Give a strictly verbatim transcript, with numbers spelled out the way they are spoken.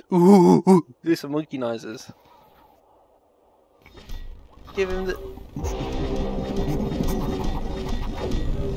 Ooh, ooh, do some monkey noises. Give him the...